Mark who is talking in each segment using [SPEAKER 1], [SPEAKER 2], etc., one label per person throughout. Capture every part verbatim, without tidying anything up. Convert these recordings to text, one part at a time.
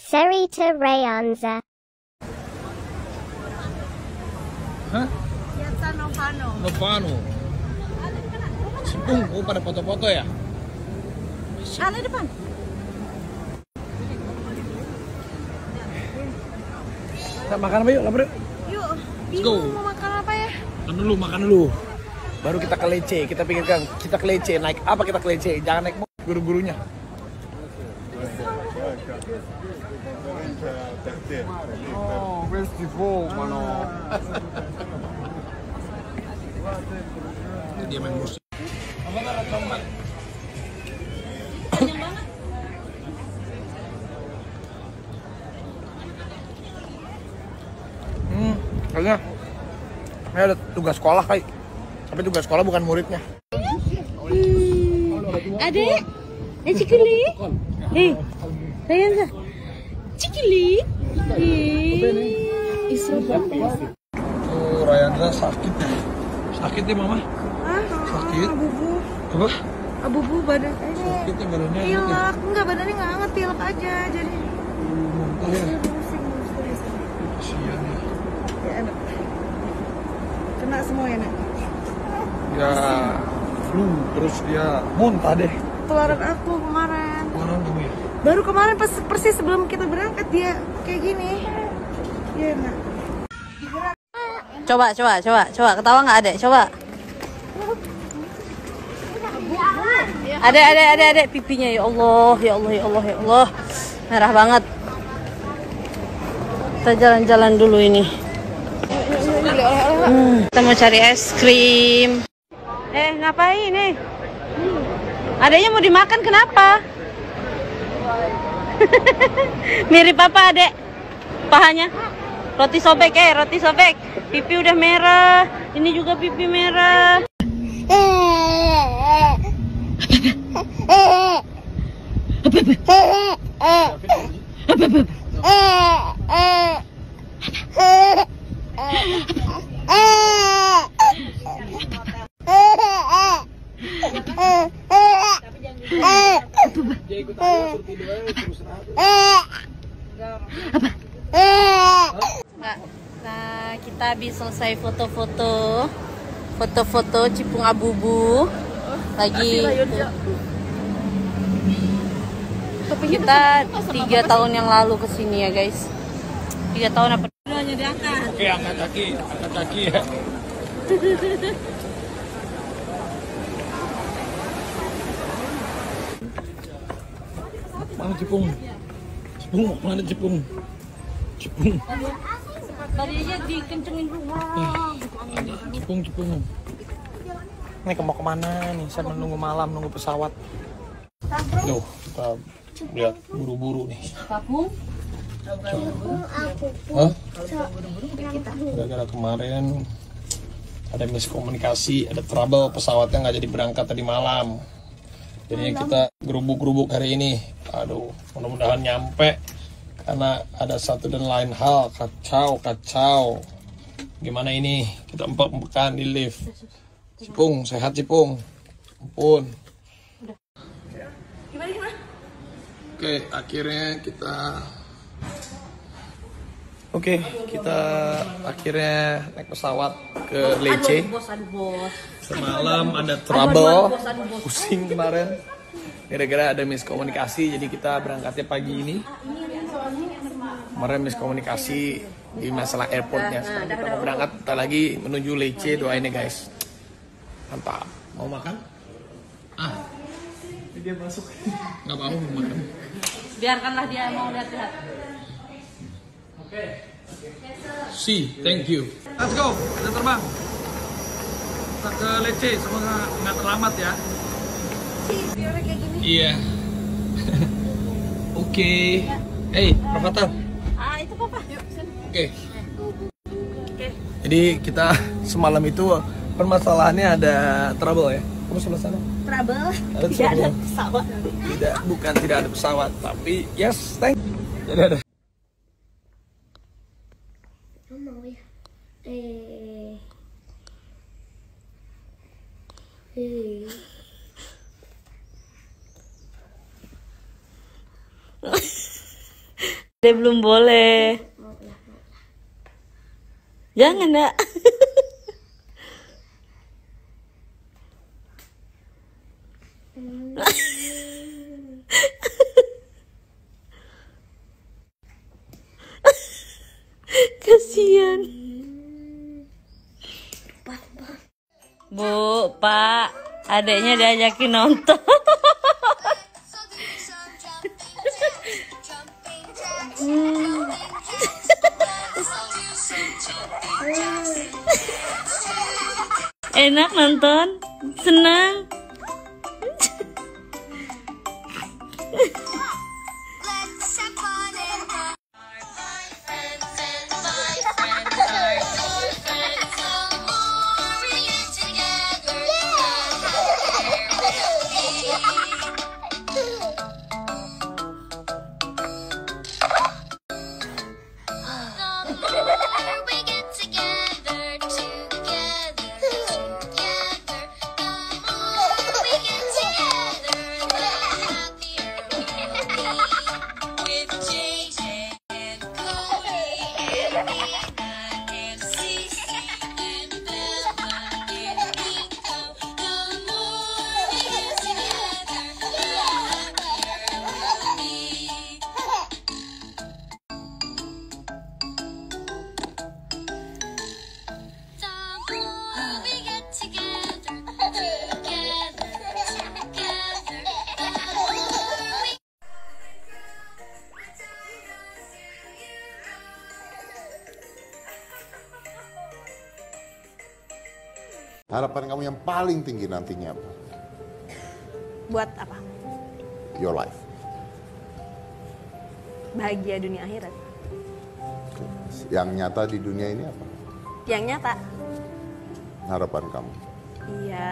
[SPEAKER 1] Sarita Rayanza.
[SPEAKER 2] Hah?
[SPEAKER 3] Piazza Novano.
[SPEAKER 2] Novano. Simpung, oh pada foto-foto ya?
[SPEAKER 3] Ah, di depan.
[SPEAKER 2] Kita makan apa yuk? Lapar yuk?
[SPEAKER 3] Yuk,
[SPEAKER 2] Let's go.
[SPEAKER 3] bingung mau makan apa ya?
[SPEAKER 2] Makan dulu, makan dulu. Baru kita ke Lecce, kita pikirkan kita ke Lecce, naik apa kita ke Lecce? Jangan naik mobil, guru-gurunya.
[SPEAKER 4] Oh, festival mana?
[SPEAKER 2] Dia main musik. Apa kan tomat? Hmm, kayaknya ini ada tugas sekolah kayak. Tapi tugas sekolah bukan muridnya.
[SPEAKER 3] Adek, eh Cikili. Eh, Rayanza. Cikili. Eh, isu
[SPEAKER 2] Oh, Rayanza sakit. Sakit ya mama?
[SPEAKER 3] Ah,
[SPEAKER 2] Sakit.
[SPEAKER 3] Abubu.
[SPEAKER 2] Apa?
[SPEAKER 3] Abubu badan.
[SPEAKER 2] Sakit ya badannya.
[SPEAKER 3] Pilek, enggak badannya enggak hangat, pilek aja jadi.
[SPEAKER 2] Muntah ya.
[SPEAKER 3] Pusing, pusing.
[SPEAKER 2] Kasihan ya.
[SPEAKER 3] Ya enak. Kena semua ya, Nak.
[SPEAKER 2] Ya, flu terus dia muntah deh.
[SPEAKER 3] Ketularan aku kemarin.
[SPEAKER 2] Kemarin kamu ya?
[SPEAKER 3] Baru kemarin pas persis sebelum kita berangkat dia kayak gini. Iya, Nak.
[SPEAKER 5] Coba, coba, coba, coba. Ketawa nggak adek? Coba. Adek, adek, adek, adek. Pipinya ya Allah, ya Allah, ya Allah, ya Allah. Merah banget. Kita jalan-jalan dulu ini. Hmm, kita mau cari es krim. Eh, ngapain nih? Adeknya mau dimakan, kenapa? Mirip apa adek? Pahanya? Roti sobek eh, roti sobek. Pipi udah merah. Ini juga pipi merah. Nah, kita habis selesai foto-foto. Foto-foto Cipung Abubu. Lagi kita tiga tahun yang lalu kesini ya guys. Tiga tahun apa? Hanya diangkat.
[SPEAKER 2] Oke, angkat kaki, angkat kaki ya. Mana Cipung? Cipung, mana Cipung? Cipung.
[SPEAKER 5] Tadi aja dikencengin rumah.
[SPEAKER 2] Ada Cipung, Cipung. Ini mau kemana nih? Saya menunggu malam, nunggu pesawat. Tuh, kita lihat buru-buru nih.
[SPEAKER 5] Kapung.
[SPEAKER 2] Hah? Gara-gara kemarin ada miskomunikasi, ada trouble, pesawatnya nggak jadi berangkat tadi malam. Jadinya kita gerubuk-gerubuk hari ini. Aduh, mudah-mudahan nyampe. Karena ada satu dan lain hal, kacau, kacau. Gimana ini? Kita empuk-empukan di lift. Cipung, sehat Cipung. Ampun.
[SPEAKER 5] Gimana gimana?
[SPEAKER 2] Oke, akhirnya kita Oke, kita akhirnya naik pesawat ke Lecce.
[SPEAKER 5] Aduh, bos, aduh, bos.
[SPEAKER 2] Semalam ada trouble, pusing kemarin. Gara-gara ada miskomunikasi, jadi kita berangkatnya pagi ini. Kemarin miskomunikasi di masalah airportnya. Sekarang kita mau berangkat, kita lagi menuju Lecce, doain ya guys. Mantap. Mau makan? Ah, dia masuk. Nggak mau makan.
[SPEAKER 5] Biarkanlah dia mau lihat-lihat.
[SPEAKER 2] Oke. Si, thank you. Let's go, kita terbang. Kita ke Lecce, semoga nggak terlambat ya. Iya. Oke. Hey, Rafathar.
[SPEAKER 5] Ah, itu papa. Yuk, sini.
[SPEAKER 2] Oke. Jadi kita semalam itu permasalahannya ada trouble ya. Kamu sebelah sana?
[SPEAKER 3] Trouble.
[SPEAKER 2] Ada
[SPEAKER 3] Tidak ada
[SPEAKER 2] trouble.
[SPEAKER 3] pesawat.
[SPEAKER 2] Tidak, bukan tidak ada pesawat, tapi yes, thank. Jadi ada.
[SPEAKER 1] Mau ya. Eh. Eh.
[SPEAKER 5] Dia belum boleh. Jangan, Nak. Kasihan. Bu, Pak, adeknya diajakin nonton. Enak nonton, senang.
[SPEAKER 4] Harapan kamu yang paling tinggi nantinya apa?
[SPEAKER 3] Buat apa?
[SPEAKER 4] Your life.
[SPEAKER 3] Bahagia dunia akhirat.
[SPEAKER 4] Yang nyata di dunia ini apa?
[SPEAKER 3] Yang nyata?
[SPEAKER 4] Harapan kamu?
[SPEAKER 3] Iya.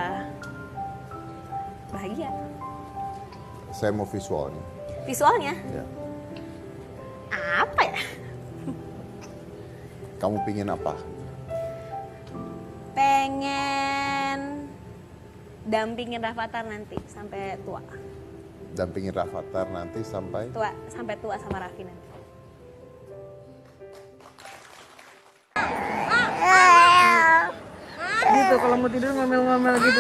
[SPEAKER 3] Bahagia.
[SPEAKER 4] Saya mau visualnya.
[SPEAKER 3] Visualnya?
[SPEAKER 4] Ya.
[SPEAKER 3] Apa ya?
[SPEAKER 4] Kamu pingin apa?
[SPEAKER 3] Pengen dampingin Rafathar nanti sampai tua.
[SPEAKER 4] Dampingin Rafathar nanti sampai
[SPEAKER 3] Tua, sampai tua sama Raffi nanti. Gitu kalau mau tidur ngomel-ngomel gitu.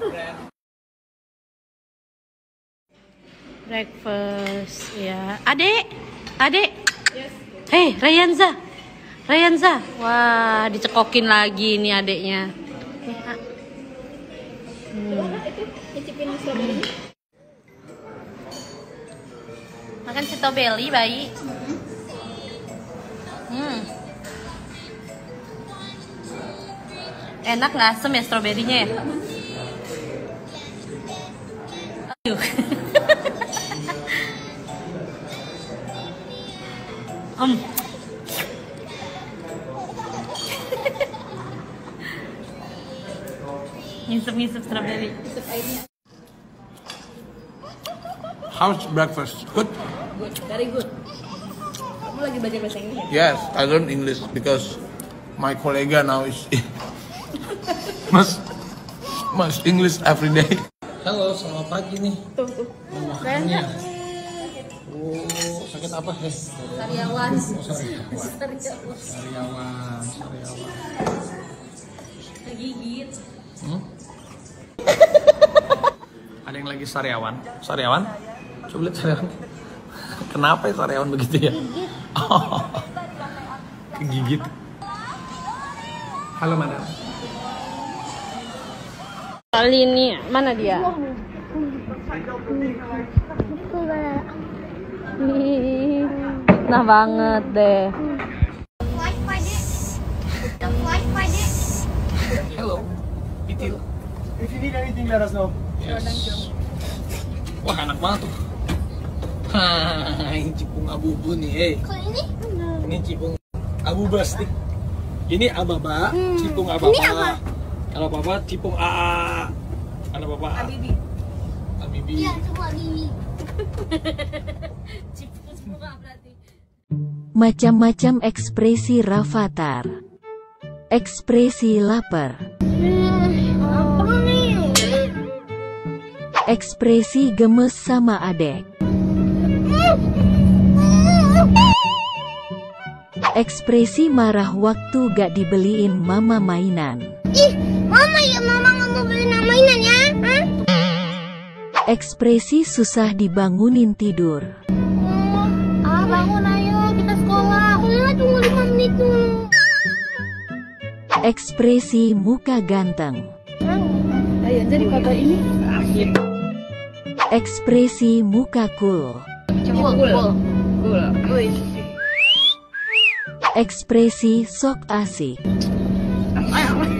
[SPEAKER 5] Breakfast, ya. Adek, adek. Yes. Hei, Rayanza. Rayanza. Wah, dicekokin lagi nih adeknya. Hmm. Hmm. Makan strawberry, bayi. Hmm. Enak nggak asem ya stroberinya ya? Aduh. Om. Ngisep-ngisep strawberry.
[SPEAKER 2] How's breakfast? Good?
[SPEAKER 3] Good, very good. Kamu lagi belajar bahasa Inggris ya?
[SPEAKER 2] Yes, I learn English because my kolega now is mas mas English every day. Halo, selamat pagi nih.
[SPEAKER 3] Tuh, tuh.
[SPEAKER 2] Makannya. Oh, sakit apa ya?
[SPEAKER 3] Sariawan.
[SPEAKER 2] Oh, sariawan. Sariawan, sariawan.
[SPEAKER 3] Gigit.
[SPEAKER 2] Hmm? Ada yang lagi sariawan? Sariawan? Coba lihat sariawan. Kenapa ya sariawan begitu ya? Oh, kegigit. Halo, madam.
[SPEAKER 5] Kali ini mana dia? Nah banget deh.
[SPEAKER 2] Hello, Pitil.
[SPEAKER 6] If you need anything, let us know.
[SPEAKER 2] Yes. Wah, enak banget tuh. Hai, cipung abu-abu nih, eh. Ini cipung abu bastik. Ini ababa, hmm. Cipung ababa. Ini apa? Kalau papa cipung A A. Ada papa Abibi. Abibi. Iya, cipung Abibi.
[SPEAKER 5] Cipung semua berarti.
[SPEAKER 7] Macam-macam ekspresi Rafathar. Ekspresi lapar. Ekspresi gemes sama adek. Ekspresi marah waktu gak dibeliin mama mainan.
[SPEAKER 1] Ih, mama ya mama nggak mau beli mainan ya? Hah?
[SPEAKER 7] Ekspresi susah dibangunin tidur.
[SPEAKER 1] Ah, bangun ayo kita sekolah. Udah tunggu lima menit dulu.
[SPEAKER 7] Ekspresi muka ganteng.
[SPEAKER 3] Ayo jadi foto ini.
[SPEAKER 7] Ekspresi muka cool.
[SPEAKER 3] Cool, cool, cool.
[SPEAKER 7] Ekspresi sok asik.
[SPEAKER 3] Ayo.